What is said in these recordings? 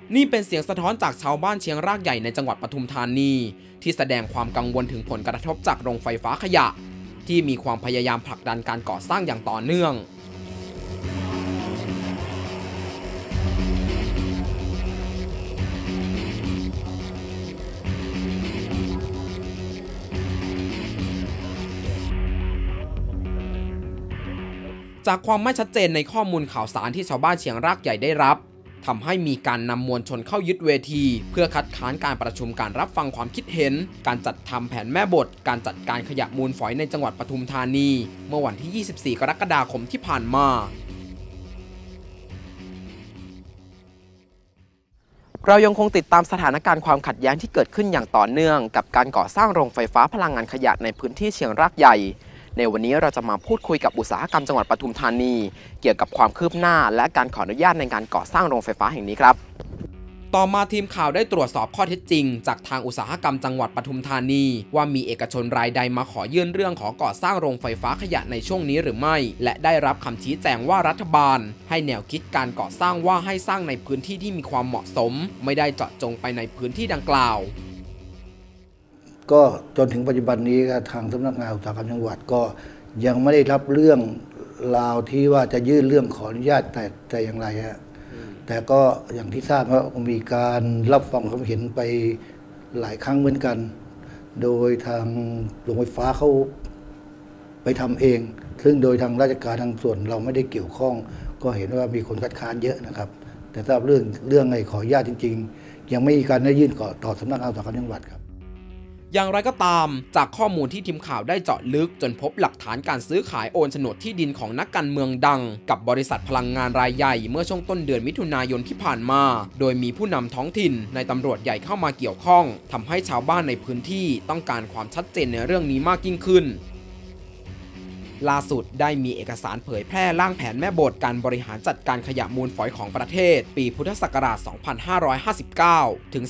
นี่เป็นเสียงสะท้อนจากชาวบ้านเชียงรากใหญ่ในจังหวัดปทุมธานีที่แสดงความกังวลถึงผลกระทบจากโรงไฟฟ้าขยะที่มีความพยายามผลักดันการก่อสร้างอย่างต่อเนื่องจากความไม่ชัดเจนในข้อมูลข่าวสารที่ชาวบ้านเชียงรากใหญ่ได้รับทำให้มีการนำมวลชนเข้ายึดเวทีเพื่อคัดค้านการประชุมการรับฟังความคิดเห็นการจัดทำแผนแม่บทการจัดการขยะมูลฝอยในจังหวัดปทุมธานีเมื่อวันที่ 24 กรกฎาคมที่ผ่านมาเรายังคงติดตามสถานการณ์ความขัดแย้งที่เกิดขึ้นอย่างต่อเนื่องกับการก่อสร้างโรงไฟฟ้าพลังงานขยะในพื้นที่เชียงรากใหญ่ในวันนี้เราจะมาพูดคุยกับอุตสาหกรรมจังหวัดปทุมธานีเกี่ยวกับความคืบหน้าและการขออนุญาตในการก่อสร้างโรงไฟฟ้าแห่งนี้ครับต่อมาทีมข่าวได้ตรวจสอบข้อเท็จจริงจากทางอุตสาหกรรมจังหวัดปทุมธานีว่ามีเอกชนรายใดมาขอยื่นเรื่องขอก่อสร้างโรงไฟฟ้าขยะในช่วงนี้หรือไม่และได้รับคำชี้แจงว่ารัฐบาลให้แนวคิดการก่อสร้างว่าให้สร้างในพื้นที่ที่มีความเหมาะสมไม่ได้เจาะจงไปในพื้นที่ดังกล่าวก็จนถึงปัจจุบันนี้ทางสำนักงานอุตสาหกรรมจังหวัดก็ยังไม่ได้รับเรื่องราวที่ว่าจะยื่นเรื่องขออนุญาตแต่อย่างไรฮะแต่ก็อย่างที่ทราบว่ามีการรับฟังความเห็นไปหลายครั้งเหมือนกันโดยทางโรงไฟฟ้าเขาไปทำเองซึ่งโดยทางราชการทางส่วนเราไม่ได้เกี่ยวข้องก็เห็นว่ามีคนคัดค้านเยอะนะครับแต่ถ้าเรื่องไงขออนุญาตจริงๆยังไม่มีการได้ยื่นต่อสำนักงานอุตสาหกรรมจังหวัดครับอย่างไรก็ตามจากข้อมูลที่ทีมข่าวได้เจาะลึกจนพบหลักฐานการซื้อขายโอนโฉนดที่ดินของนักการเมืองดังกับบริษัทพลังงานรายใหญ่เมื่อช่วงต้นเดือนมิถุนายนที่ผ่านมาโดยมีผู้นำท้องถิ่นในตำรวจใหญ่เข้ามาเกี่ยวข้องทำให้ชาวบ้านในพื้นที่ต้องการความชัดเจนในเรื่องนี้มากยิ่งขึ้นล่าสุดได้มีเอกสารเผยแพร่ร่างแผนแม่บทการบริหารจัดการขยะมูลฝอยของประเทศปีพุทธศักราช 2559 ถึง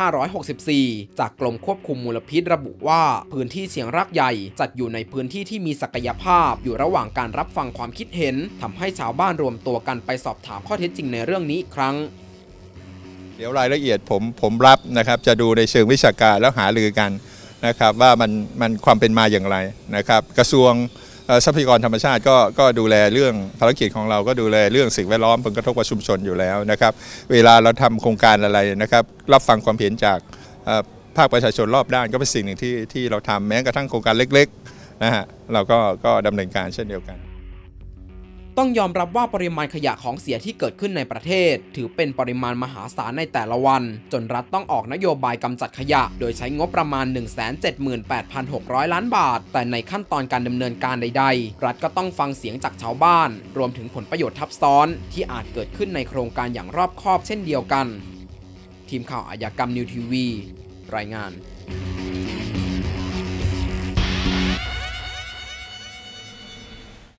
2564 จากกรมควบคุมมลพิษระบุว่าพื้นที่เชียงรากใหญ่จัดอยู่ในพื้นที่ที่มีศักยภาพอยู่ระหว่างการรับฟังความคิดเห็นทำให้ชาวบ้านรวมตัวกันไปสอบถามข้อเท็จจริงในเรื่องนี้อีกครั้งเดี๋ยวรายละเอียดผมรับนะครับจะดูในเชิงวิชาการแล้วหารือกันนะครับว่ามันความเป็นมาอย่างไรนะครับกระทรวงทรัพยากรธรรมชาติก็ดูแลเรื่องภารกิจของเราก็ดูแลเรื่องสิ่งแวดล้อมผลกระทบกับชุมชนอยู่แล้วนะครับเวลาเราทำโครงการอะไรนะครับรับฟังความเห็นจากภาคประชาชนรอบด้านก็เป็นสิ่งหนึ่งที่เราทำแม้กระทั่งโครงการเล็กๆนะฮะเราก็ดำเนินการเช่นเดียวกันต้องยอมรับว่าปริมาณขยะของเสียที่เกิดขึ้นในประเทศถือเป็นปริมาณมหาศาลในแต่ละวันจนรัฐต้องออกนโยบายกำจัดขยะโดยใช้งบประมาณ 178,600 ล้านบาทแต่ในขั้นตอนการดำเนินการใดๆรัฐก็ต้องฟังเสียงจากชาวบ้านรวมถึงผลประโยชน์ทับซ้อนที่อาจเกิดขึ้นในโครงการอย่างรอบคอบเช่นเดียวกันทีมข่าวอาชญากรรมนิวทีวีรายงาน